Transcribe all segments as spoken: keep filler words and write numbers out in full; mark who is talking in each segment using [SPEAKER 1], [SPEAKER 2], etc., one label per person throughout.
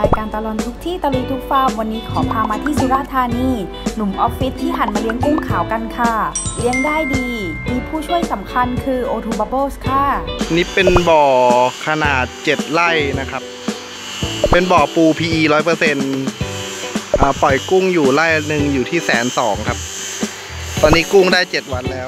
[SPEAKER 1] ายการตลอนทุกที่ตะลุยทุกฟาร์มวันนี้ขอพามาที่สุราษฎร์ธานีหนุ่มออฟฟิศที่หันมาเลี้ยงกุ้งขาวกันค่ะเลี้ยงได้ดีมีผู้ช่วยสำคัญคือ โอ ทู Bubbles ค่ะ
[SPEAKER 2] นี่เป็นบ่อขนาดเจ็ดไร่นะครับเป็นบ่อปู พี อี ร้อยเปอร์เซ็นต์ปล่อยกุ้งอยู่ไร่หนึ่งอยู่ที่แสนสองครับตอนนี้กุ้งได้เจ็ดวันแล้ว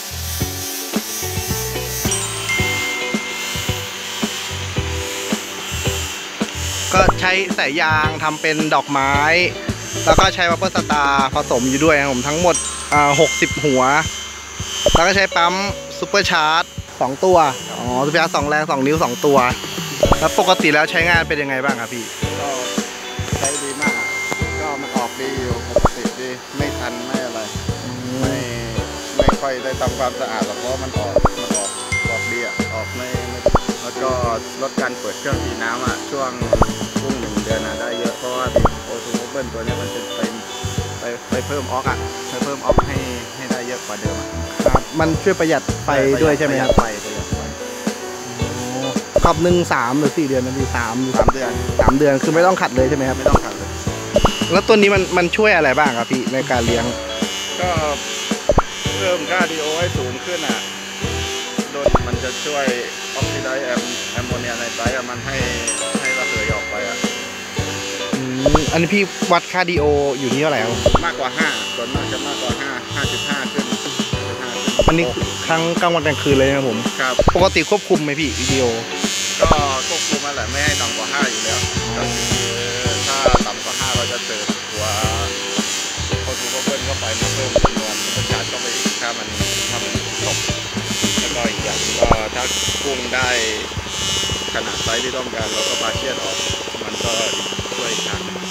[SPEAKER 2] ก็ใช้สายยางทำเป็นดอกไม้แล้วก็ใช้วัปเปอร์สตาร์ผสมอยู่ด้วยครับผมทั้งหมดหกสิบหัวแล้วก็ใช้ปั๊มซูเปอร์ชาร์จสองตัวอ๋อซูเปอร์ชาร์จสองแรงสองนิ้วสองตัวแล้วปกติแล้วใช้งานเป็นยังไงบ้างครับพี่
[SPEAKER 3] ก็ใช้ดีมากก็มันออกดีอยู่ปกติดีไม่ทันไม่อะไรไม่ไม่ค่อยได้ทำความสะอาดหรอกเพราะมันออกมันออกออกดีอ่ะออกไม่แล้วก็ลดการเปิดเครื่องตีน้ำอ่ะช่วงกุ้งหนึ่งเดือนได้เยอะเพราะว่าโอทูเบิลตัวนี้มันจะไปไปไปเพิ่มออกอ่ะไปเพิ่มออกให้ให้ได้เยอะกว่าเดิม
[SPEAKER 2] ครับมันช่วยประหยัดไฟด้วยใช่ไหมครับ
[SPEAKER 3] ไฟประหยัดไฟ
[SPEAKER 2] ขอบหนึ่งสามหรือสี่เดือนนะพี่สาม
[SPEAKER 3] สามเดือน
[SPEAKER 2] สามเดือนคือไม่ต้องขัดเลยใช่ไหมครับ
[SPEAKER 3] ไม่ต้องขัดเลย
[SPEAKER 2] แล้วตัวนี้มันมันช่วยอะไรบ้างครับพี่ในการเลี้ยง
[SPEAKER 3] ก็เพิ่มคาร์ดิโอให้สูงขึ้นอ่ะโดยมันจะช่วยออกซิไดซ์แอมแอมโมเนียไนไตรต์มันให้ให้ระเหยออกไปอ่ะ
[SPEAKER 2] อันนี้พี่วัดคาร์ดิโออยู่ที่เท่าไหร่ครับ
[SPEAKER 3] มากกว่าห้าส่วนมากจะมากกว่าห้า ห้าจุดห้าขึ้น
[SPEAKER 2] อันนี้ครั้งกลางวันกลางคืนเลยนะผม
[SPEAKER 3] ครับ
[SPEAKER 2] ปกติควบคุมไหมพี่วิดีโอ
[SPEAKER 3] ก็ควบคุมมาแหละไม่ให้ต่ำกว่าห้าอยู่แล้วก็คือถ้าต่ำกว่าห้าเราจะเติมหัวโคทูโคเบิลเข้าไปมาเพิ่มจำนวนซุปเปอร์ชาร์จเข้าไปอีกถ้ามันถ้ามันตกแล้วก็อีกอย่างก็ถ้ากุ้งได้ขนาดไซส์ที่ต้องการเราก็ปาเชียนออกมันก็ช่วยอีกทาง